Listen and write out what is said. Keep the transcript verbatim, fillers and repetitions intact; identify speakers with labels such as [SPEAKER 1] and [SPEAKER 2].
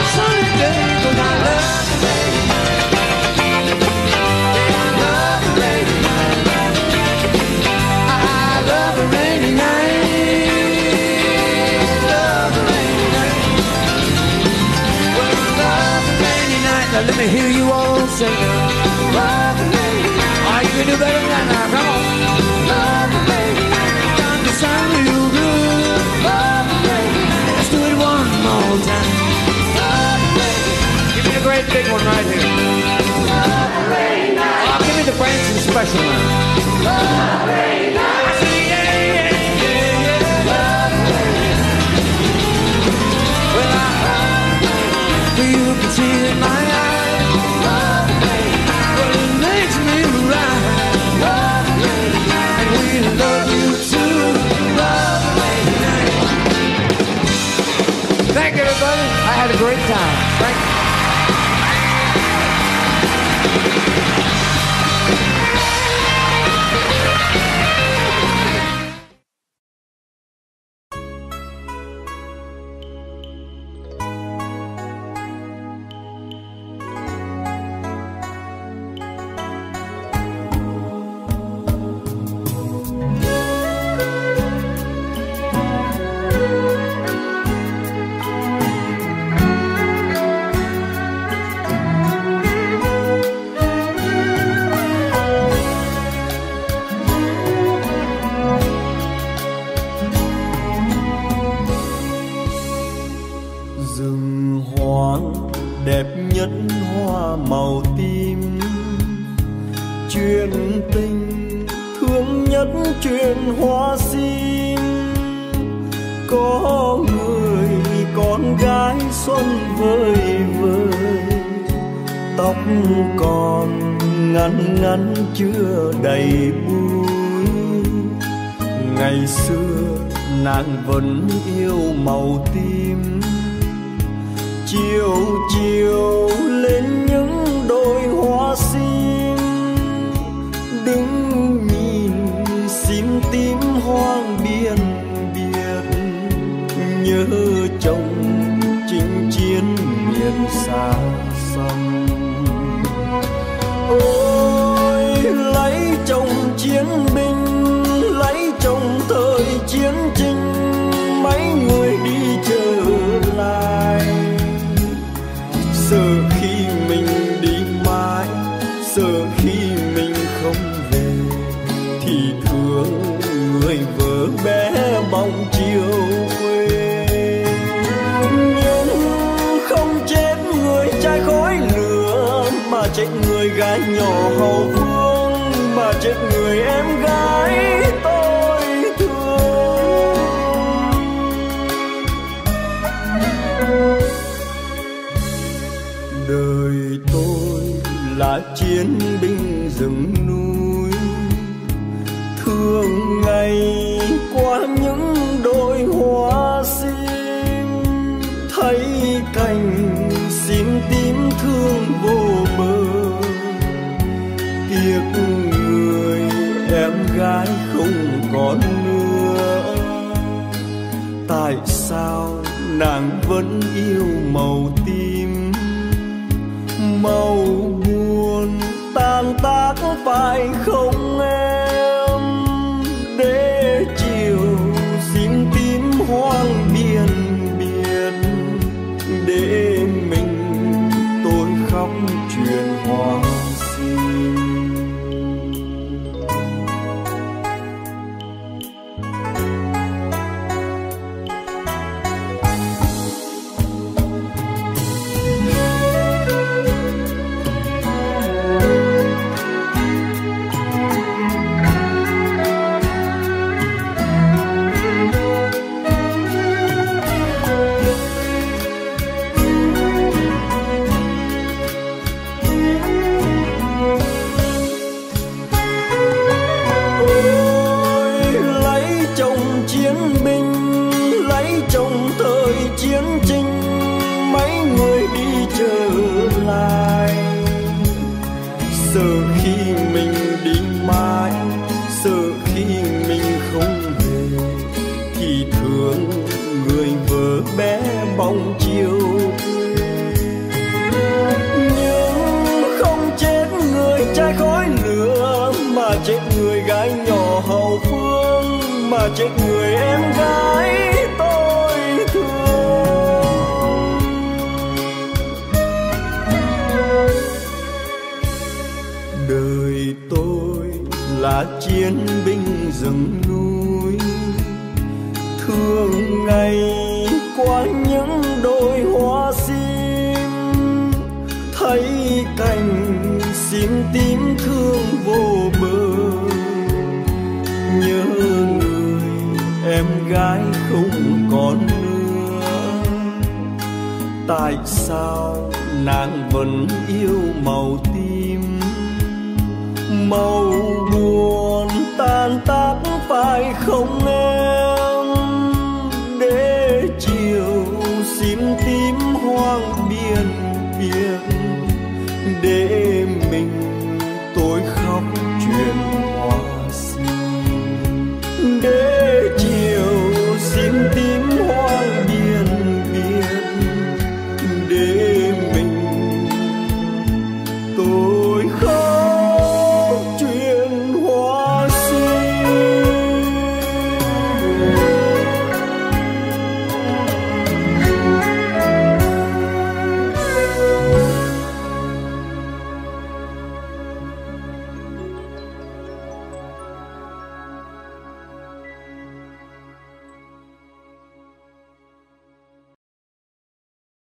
[SPEAKER 1] sunny day, 'cause I love the rainy night. Yeah, I love the rainy night. I love the rainy night. Love the rainy night. Well, I love the rainy night. Now let me hear you all sing. Love the rainy night. Oh, you can do better than that now. Come on. Love the rainy night. Time to sound real good. Love the rainy night. Let's do it one more time. Love the rainy night. Give me a great big one right here. Love the rainy night. Oh, give me the Branson special now. Love the rainy night. I say yeah, yeah, yeah, yeah. Love the rainy night. Well, I you can see it in my eyes. Love the rainy night. Well, it makes me right. Love the rainy night. And we love you too. Love the rainy night. Thank you, everybody. I had a great time. Thank you.
[SPEAKER 2] Chưa đầy bụi, ngày xưa nàng vẫn yêu màu tím. Chiều chiều lên những đôi hoa sim, đứng nhìn sim tím hoang biên biệt, nhớ chồng chinh chiến miền xa xăm. Ôi lấy chồng chiến binh, lấy chồng thời chiến tranh, mấy người đi trở lại. Sợ khi mình đi mãi, sợ khi mình không về, thì thương người vợ bé bóng chiều quê. Nhưng không chết người trai khói lửa, mà chết người gái nhỏ hậu phương, mà chết người em gái tôi thương. Đời tôi là chiến binh rừng núi, thương ngày qua những đôi hoa sim, thấy cành sim tím thương vô bờ. Tiếc người em gái không còn nữa, tại sao nàng vẫn yêu màu tím? Màu buồn tan tác phải không em, để chiều sim tím hoang biên biệt, để mình tôi khóc chuyện hoa sim.
[SPEAKER 3] bóng chiều quê.
[SPEAKER 2] yên bình rừng núi. Thường ngày qua những đồi hoa sim, thấy cành sim tím thương vô bờ. Nhớ người em gái không còn nữa, tại sao nàng vẫn yêu màu tím? Màu buồn tan tác phải không em? Để chiều sim tím hoang biên biệt, để